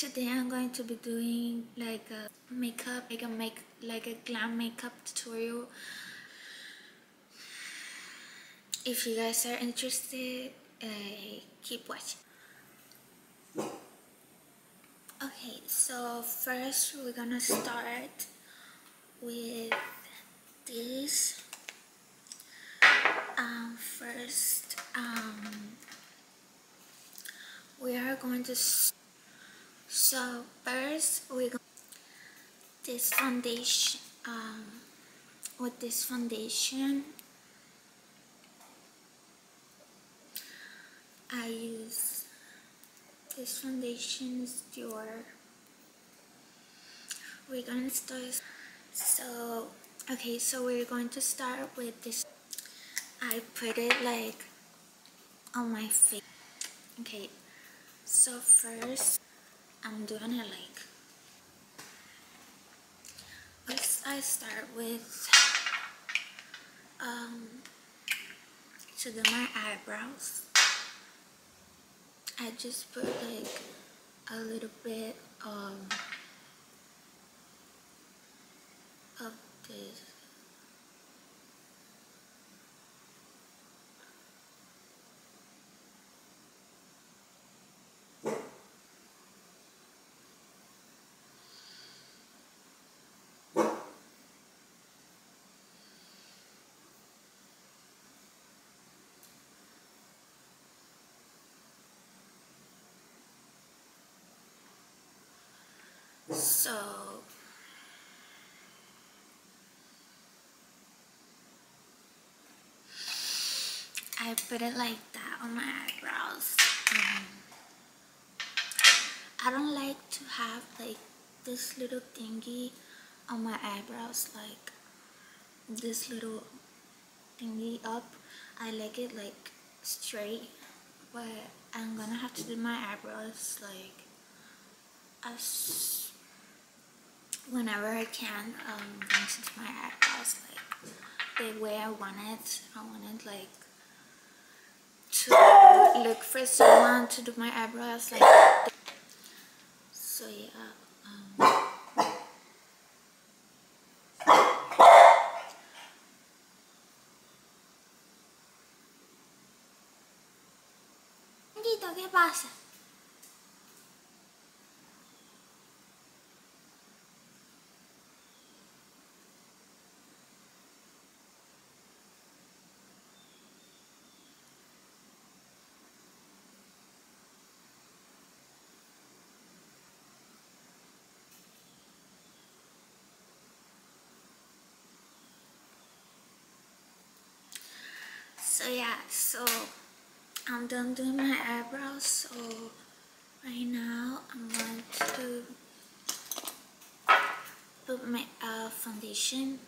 Today I'm going to be doing like a glam makeup tutorial. If you guys are interested, keep watching. Okay, so first we're gonna start with this. First, we are going to. So first we're going this foundation. With this foundation, I use this foundation is Dior. We're gonna start. So okay, so we're going to start with this. I put it like on my face. Okay, so first I'm doing it like I start with to do my eyebrows. I just put like a little bit of this. So I put it like that on my eyebrows. I don't like to have like this little thingy on my eyebrows, like this little thingy up. I like it like straight, but I'm gonna have to do my eyebrows like as whenever I can. I'm going to do my eyebrows like the way I want it. I want it like to look for someone to do my eyebrows like so yeah. Dito, ¿qué pasa? So yeah, so I'm done doing my eyebrows. So right now I'm going to put my foundation.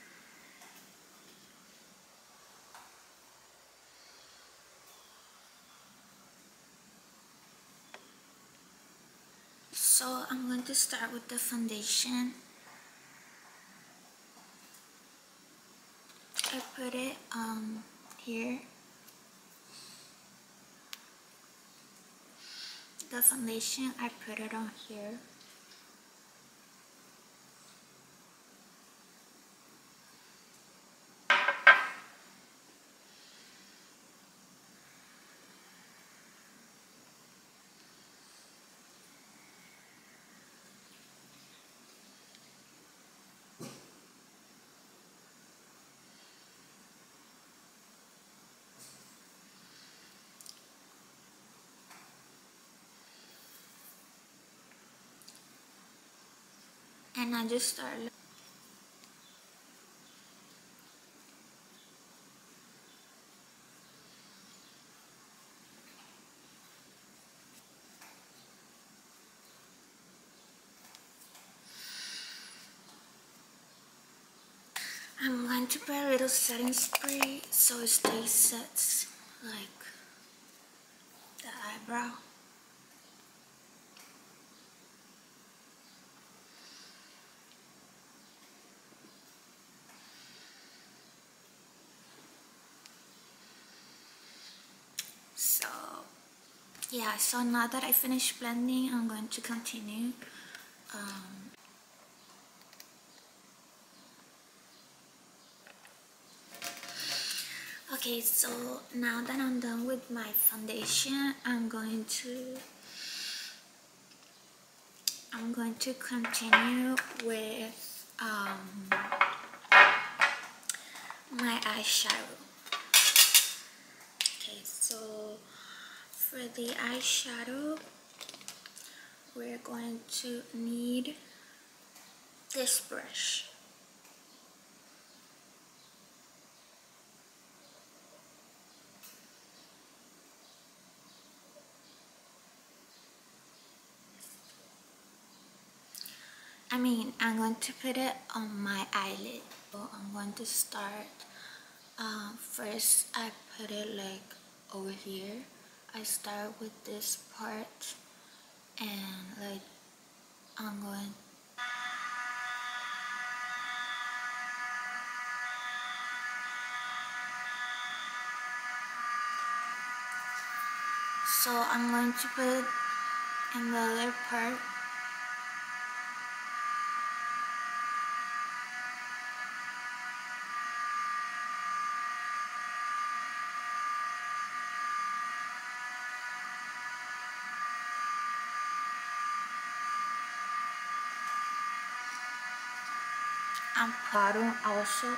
So I'm going to start with the foundation. I put it here. The foundation, I put it on here. And I just start. I'm going to put a little setting spray so it stays set like the eyebrow. So Yeah, so now that I finished blending, I'm going to continue. Okay, so now that I'm done with my foundation, I'm going to continue with my eyeshadow. Okay, so for the eyeshadow, we're going to need this brush. I'm going to put it on my eyelid. So I'm going to start. First, I put it like over here. I start with this part, and like I'm going. So I'm going to put in the other part. And bottom also.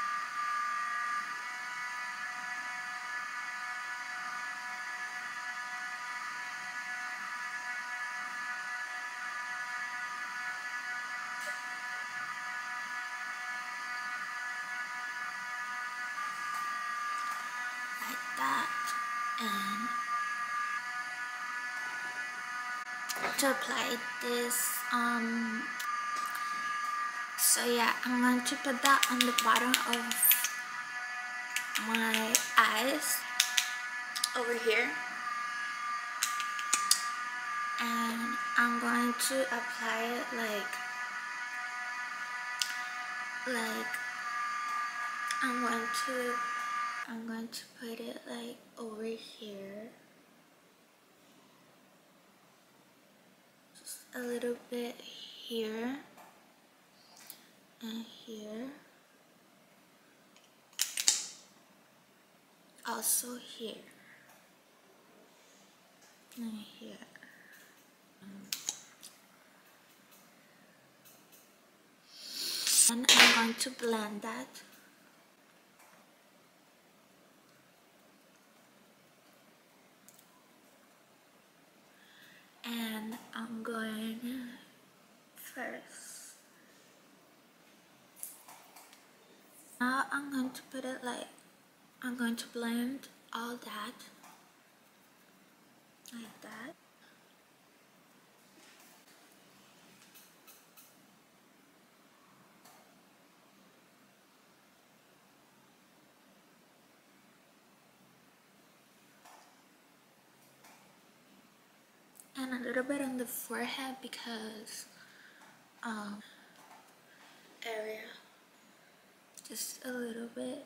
Like that. And to apply this, so yeah, I'm going to put that on the bottom of my eyes over here, and I'm going to apply it like I'm going to put it like over here, just a little bit here and here, also here and here. And I'm going to blend that. And I'm going first. Now I'm going to put it like, I'm going to blend all that like that. And a little bit on the forehead because area, just a little bit.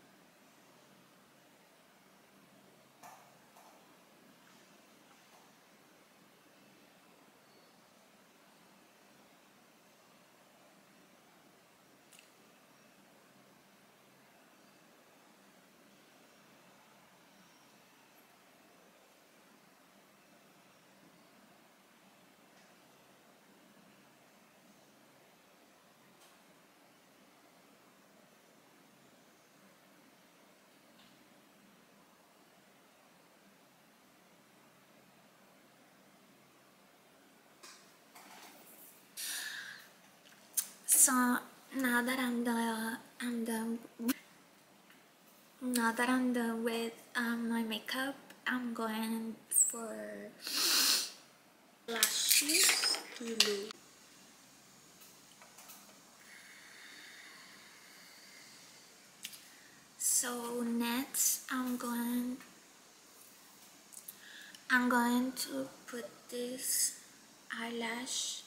So now that I'm done with my makeup, I'm going for lashes. So next, I'm going to put this eyelash.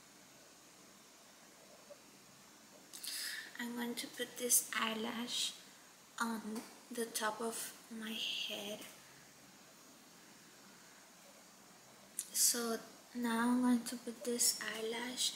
I'm going to put this eyelash on the top of my head. So now I'm going to put this eyelash.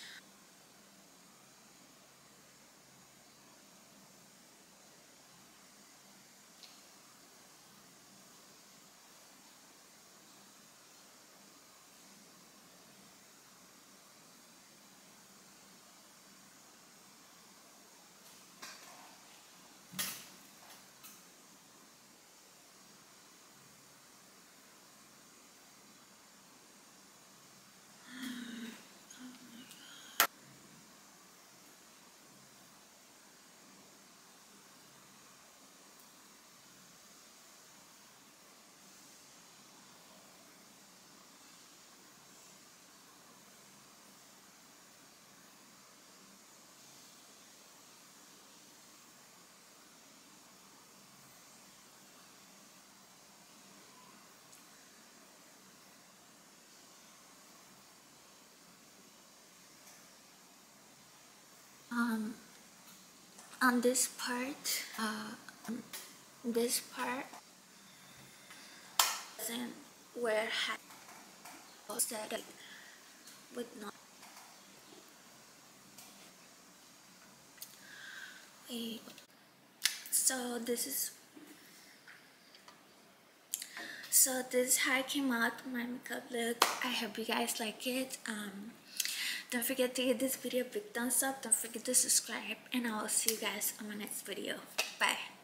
Um, on this part doesn't wear hat that would not wait. So this is how I came out with my makeup look. I hope you guys like it. Don't forget to give this video a big thumbs up. Don't forget to subscribe, and I will see you guys on my next video. Bye.